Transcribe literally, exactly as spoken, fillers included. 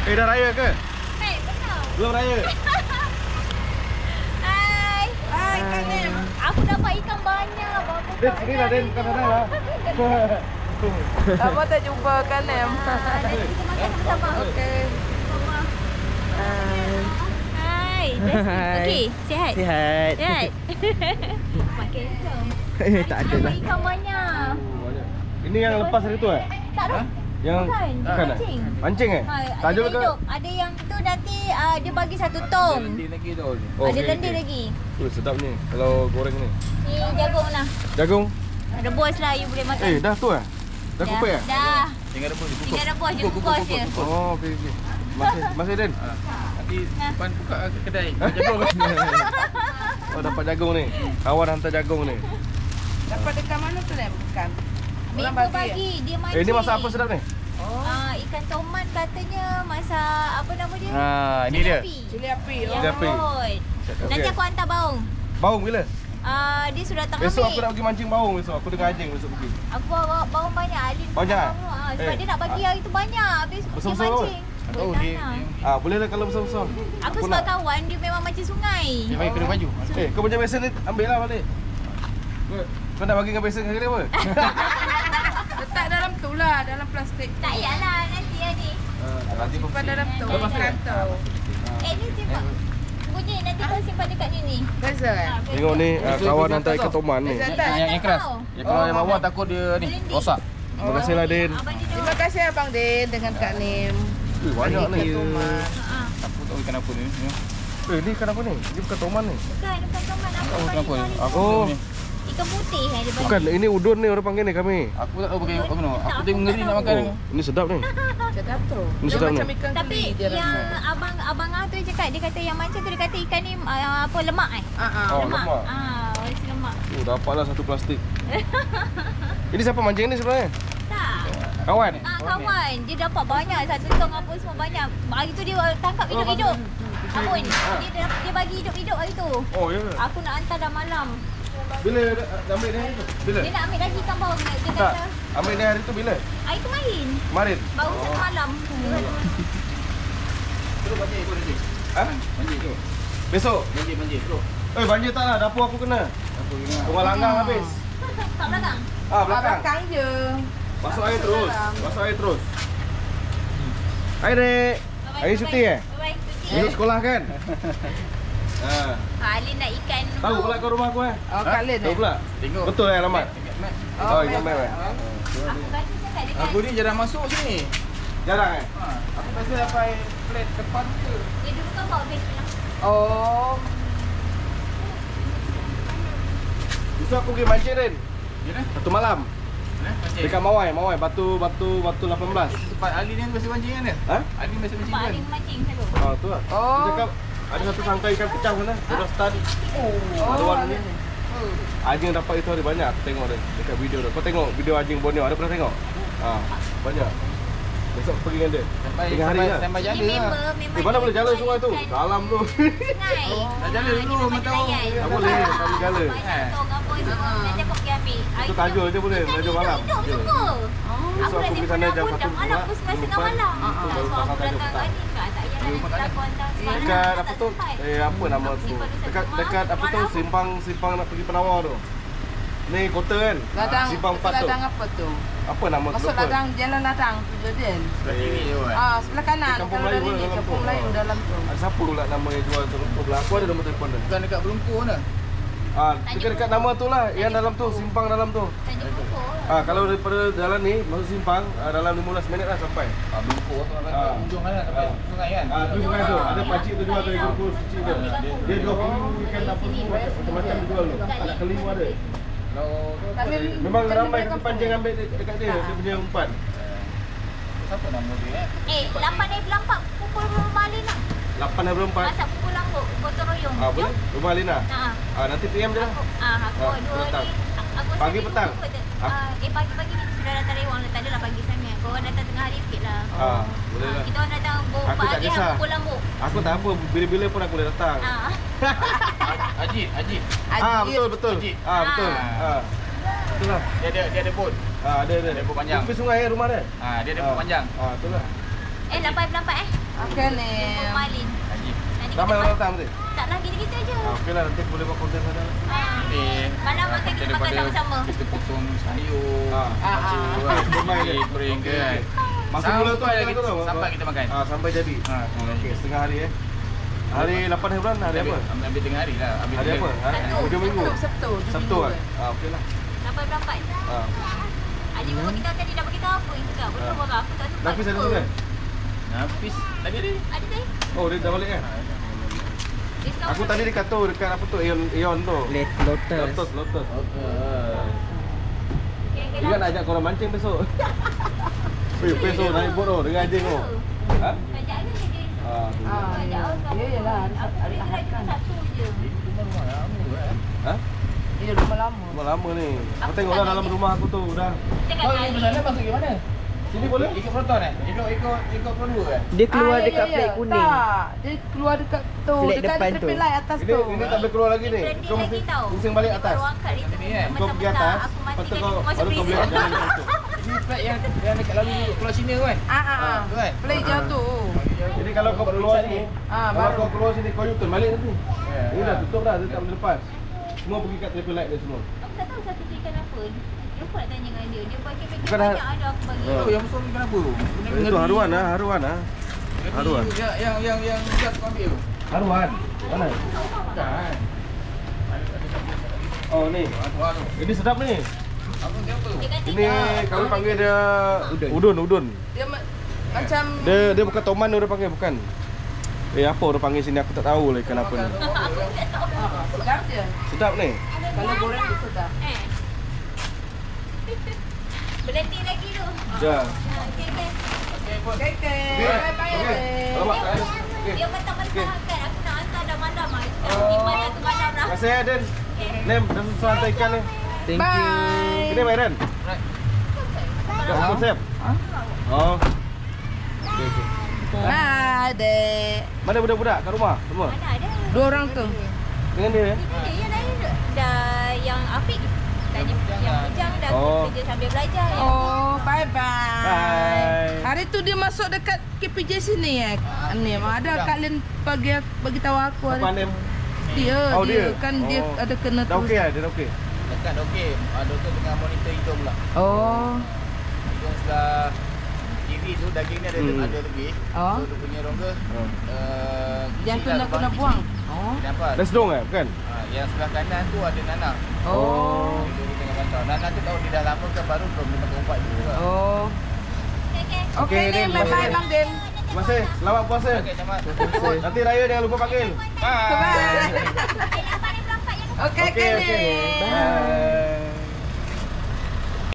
Eh, dah raya ke? Hai, betul. Belum raya. Hai. Hai, Kak Nem. Aku dapat ikan banyak. Den, sini lah Den, bukan sana lah. Lama tak jumpa Kak Nem. Nanti kita makan sama-sama. Okey. Hai. Hai. Okey, sihat? Sihat. Sihat. Makan sama. Eh, tak ada lah. Ikan banyak. Ini yang lepas hari tu eh? Tak ada. Yang Bukan, bukan eh? mancing. Mancing eh? Ha, ada Tajul yang ke? hidup. Ada yang tu nanti uh, dia bagi satu tong. Lendir lagi tu. Oh, Ada okey, lendir okey. lagi. Oh, sedap ni kalau goreng ni. Ni jagung lah. Jagung. Rebus lah, you boleh makan. Eh, dah tu eh? Dah kupas eh? Dah. Tinggal rebus dia Tinggal rebus je, Kukus, kukus kukus, je. kukus. Oh, okey okey. Masih masih Den. Ha. Nanti depan buka kedai. Ha? Jagung. Oh, dapat jagung ni. Kawan hantar jagung ni. Dapat dekat mana tu Nem? Bukan. Orang Minggu bagi, pagi dia mancing. Eh, ini masak apa sedap ni? Oh. Ah, ikan toman katanya masak apa nama dia? Ha, ini dia. Cili api. Cili api. Ya, Oh. Cili api. kot. Nanti Okey. aku hantar baung. Baung bila? Ah, dia sudah datang Besok ambil. aku nak pergi mancing baung besok. Aku dengan Ajeng besok pergi. Aku bawa baung banyak. Alin pun Banyak? bawa semua. Ah, sebab Eh. dia nak bagi hari tu banyak. Habis dia Besar-besar mancing. Oh, Boleh dia, tanam. dia. Ah, boleh lah kalau besar-besar. Aku Aku sebab nak. kawan dia memang mancing sungai. Dia bagi kena baju. Eh, kau macam biasa ni ambil lah balik. Kau, kau nak bagi dengan biasa kali apa? Letak dalam tu lah, dalam plastik. Tak payahlah nanti ya ni. Nanti pun Simpan dalam tu. Lepas tu? Kantong. Eh ni simpan. Bunyi nanti kau simpan dekat sini. Beza eh? Ah, Tengok ni ah, kawan hantar ikan toman ni. Beza Yang, atas. yang, yang keras. Yang kalau Oh, yang bawah takut dia ni Berlinding. rosak. Terima kasih lah Din. Abang dia Terima kasih Abang Din dengan Kak Nem. Eh, banyak ni. Ikan tomat. Ah, Aku tahu ikan apa ni. Ya. Eh, ni ikan apa ni? Dia bukan toman ni. bukan bukan toman apa Tahu bagi kenapa kau ni? ni? Aku Oh. ni. Ikan putih eh dia bagi. Bukan, ini udun ni orang panggil ni kami. Aku tak tahu pakai apa ni. Tak, Aku aku tengok ngeri tak nak tahu. makan. Oh, ini sedap ni. Sedap tu. Ini Dia sedap macam ni. ikan Tapi keli dia yang rasa. abang abang ah tu cakap dia kata yang macam tu dia kata ikan ni uh, apa lemak eh? Ah ah. Oh, lemak. Ah, origin lemak. Oh, dapatlah satu plastik. Ini siapa mancing ni sebenarnya? Tak. Kawan? Ah kawan, dia dapat banyak satu tong apa semua banyak. Hari tu dia tangkap hidup-hidup. Amun, dia dia bagi hidup-hidup hari tu. Oh, ya. Aku nak hantar dah malam. Bila dah ambil ni hari tu? Bila? Dia nak ambil lagi ikan baung dia Tak. kata. Ambil ni hari tu bila? Hari kemarin. Kemarin. Baru satu malam. Terus banjir tu nanti. Ha? Banjir tu. Besok? Banjir banjir terus. Eh, banjir tak lah. Dapur aku kena. Aku ingat. Rumah langgang habis. Kat belakang. Ah, belakang. Belakang je. Masuk air terus. Masuk air terus. Hai, Dek. Hari cuti eh? Bye-bye. Cuti. Duduk sekolah kan? Ha. Ah, Alin nak ikan. Tahu pula kau rumah aku eh? Oh, Kak Lin Tahu eh? pula? Tengok. Betul eh alamat? Map, map. Oh, ikan map eh? Aku kata cakap dekat. Aku ni jarang masuk sini. Jarang eh? Ha, aku biasa dapat plate depan je. Dia dulu kan bawa beg pulang. Oh. Besok aku pergi mancing Rin. Ya dah. Satu malam. Mana? Banjir. Dekat Mawai, Mawai. Batu, batu, batu lapan belas. Tempat Ali ni biasa mancing kan dia? Ha? Ali biasa mancing Nampak kan? Alin mancing selalu. Ah, tu lah. Oh. Dia cakap ada satu sangkai ikan pecah sana. Dia dah start. Oh. Ada warna ni. Anjing dapat itu hari banyak. Aku tengok dia dekat video dia. Kau tengok video anjing Borneo. Ada pernah tengok? Ha, banyak. Besok aku pergi dengan dia. Sampai Tiga hari sampai, lah. sampai Ini jala lah. member memang. Eh, mana boleh jalan sungai tu? ikan Dalam tu. Sungai. Dah jalan dulu, Ah, mana tahu. dia Tak boleh, layan. tak boleh jalan. Banyak tong apa semua. Nanti aku pergi ambil. Hari Itu tu tajul dah- je boleh, Bukan, tajul hidup, malam. hidup Ya. semua. Besok Aku aku dah pergi telefon sana jam Abun satu dah malam pukul sebelas tengah malam. Ah, So betul, aku pasal datang tajul kat ni tak tak payah nanti tak aku hantar semalam. Dekat tak apa tu? sempat. Eh apa nama tu? Simpan dulu Dekat satu dekat rumah, apa tu? malam. Simpang simpang nak pergi Penawar tu. Ni kota kan? Ladang. Simpang empat tu. Ladang apa tu? Apa nama tu? Masuk Lupa. ladang, jalan ladang tu Jordan. Sebelah kiri je kan. Ah, sebelah kanan. Di Kampung Kalau Melayu dari ni, dalam Kampung tu. Melayu dalam tu. Ada siapa pula nama yang jual tu? Lupa pula. Aku ada nombor telefon dia. Bukan dekat Belungkur mana? Ah, dekat dekat nama tu lah. Yang dalam tu, simpang dalam tu. Tanjung Pokok. Ah, kalau daripada jalan ni masuk simpang, ah, dalam lima belas minit lah sampai. Ah, Belungkur tu kan. Ah. Ujung kan sampai Ah. sungai kan. Ah, tu sungai tu. Ada pakcik tu jual tu ikan kurs kecil tu. Dia jual kelimu ikan apa semua macam-macam dia jual tu. Ada kelimu ada. Kalau tu Tapi Memang bukan ramai dekat kita pancing ambil dekat dekat dia. Dia punya umpan. siapa nama dia eh? Eh, lapan dari Belampak pukul rumah Alin nak. lapan hari empat. Masak pukul lambuk, gotong royong. Ah, boleh? Rumah Alina. Ha. Ah, nanti P M je lah. Aku, ah, aku Ah, dua petang. ni. Aku Pagi, selalu petang? jumpa je. Ah. Ah, eh pagi-pagi ni sudah datang rewang dah. Tak adalah pagi sangat. Kau orang datang tengah hari sikit lah. Ah, boleh Ah, lah. kita orang datang Aku tak pagi kisah. pukul lambuk. Aku tak apa, bila-bila pun aku boleh datang. Ah. Ajit, Ajit. Ah, betul betul. Haji. Ah, betul. Ah. Betul lah. Dia ada dia ada bot. Ah, ada ada. Ada bot panjang. Tepi sungai ya rumah dia. Ah, dia ada Ah. bot panjang. Ah, betul lah. Eh, lapan Belampak eh. Okey ni. Jumpa Malin. Haji. Nanti kita Ramai orang makan. datang nanti? Taklah kita-kita je. Ah, okey lah, nanti boleh buat konten sana. Ah. Ni. Malam makan kita makan daripada sama-sama. Kita potong sayur. Ah. Ah, Macam ah. tu kan. Ramai dia. Goreng kan. Masa mula tu Sampai kita kita tahu, sampai kita makan. Ah, sampai jadi. Ha, Okey, setengah hari eh. Hari lapan hari bulan, hari apa? Ambil, ambil tengah hari lah. Ambil Hari apa? Hari Sabtu. hujung minggu. Sabtu. Sabtu kan? Ah, okey lah. lapan puluh empat. Ah. Adik pun kita tadi dah bagi tahu apa yang cakap. Betul Ah. orang aku tak sempat. Nafis ada tu kan? Nafis. Lagi ni. Ada tadi. Oh, dia dah balik kan? Dia selalu Aku tadi dekat tu, dekat apa tu? Aeon, Aeon tu. Lotus. Lotus, Lotus. Okay, Dia kan nak ajak korang mancing besok. Weh, besok naik bot tu dengan anjing tu. Ha? Ajak je dia. Ah, tu. Ah, Ajak ya. orang. Ya, yalah. Aku Ada dia tahap cuma kan. satu je. Ha? Ya, rumah lama. Lama lama ni. Kau tengoklah dalam rumah aku tu dah. Cakap Kau tadi. ni sana masuk ke mana? Sini boleh? Ikut proton eh? Ikut ikut ikut pro dua eh? Dia keluar Ah, ya, dekat ya, flag ya. kuning. Tak. Dia keluar dekat tu. Flag Dekat depan ada tu. traffic light atas Ini tu. ini tak boleh keluar lagi ni. Berhenti Kau mesti lagi tau. pusing balik Dia atas. baru angkat dia tu. Ini, eh? Kau pergi Mentah-mentah atas. aku Lepas tu matikan kau dia masuk baru kau boleh prison. jalan kat situ. Ini flight yang yang dekat lalu keluar Cina tu kan? Ah, ah, ah. Tu kan? Play jauh tu. Jadi kalau kau keluar ni, Ah, kalau baru. kau keluar sini kau U-turn balik nanti. Ya, Ini ya. dah tutup dah, dia tak boleh lepas. Semua pergi kat traffic light dia semua. Aku tak tahu satu ikan apa. Lupa nak tanya dengan dia. Dia pakai pakai Bukan banyak dah- ada aku bagi. Oh. Tahu yang besar ni kenapa? Itu haruan ah, haruan ah. Haruan. Yang yang yang yang gas kau ambil tu. Haruan. Mana? Bukan. Oh ni. Haruan tu. Ini sedap ni. Apa dia apa? Dia kata Ini kami panggil dia udun. Udun, udun. Dia ma- macam Dia dia bukan toman tu dia panggil bukan. Eh apa orang panggil sini aku tak tahu lah ikan apa ni. ah, sedap dia. Sedap ni. Kalau goreng dia sedap. Eh. Berhenti lagi tu. Ya. Ha, okey okey. Okey, bos. Okey, okey. Okey. Bye-bye. Okey. Adik. Alamak, Dia, tak ada. dia, Okey. dia mentah-mentah kan. Aku nak hantar dah malam ah. Oh. Lima satu malam dah. Terima kasih Aden. Nem, dah susah hantar ikan ni. Thank you. Bye. Ini Mayran. Right. Dah konsep. Oh. Okey okey. Bye, Dek. Mana budak-budak kat rumah semua? Mana ada? Dua orang tu. Dengan dia eh? Dia yang lain dah- dah yang Afiq tadi yang bujang dah Oh. kerja sambil belajar. Yang Oh, bye-bye. Bye. Hari tu dia masuk dekat K P J sini ya. Ni ada Kak Lin bagi bagi tahu aku hari. Apa Nem? Dia, Oh, dia, dia? kan dia Oh. ada kena Dah okey ah, dia dah okey. Dekat dah okey. Ah, doktor tengah monitor hidung pula. Oh. Hidung sebelah kiri tu daging ni ada Hmm. ada lebih. Oh. So dia punya rongga Oh. uh, Yang isi tu lah nak lubang kena isi. buang. Oh. Kenapa? Dah sedung eh, bukan? Ha, yang sebelah kanan tu ada nanah. Oh. Dia dia tengah pantau. Nanah tu tahu dia dah lama ke baru belum dia pakai ubat dulu lah. Oh. okey okey. Okey, Okey, ni Din, bye-bye terima Bang Din. Terima kasih. Selamat puasa. Okey, selamat. Nanti raya jangan lupa panggil. Bye. Bye. Eh, lapan ni berapa yang Okey, okey. Okey okey. Din. Bye.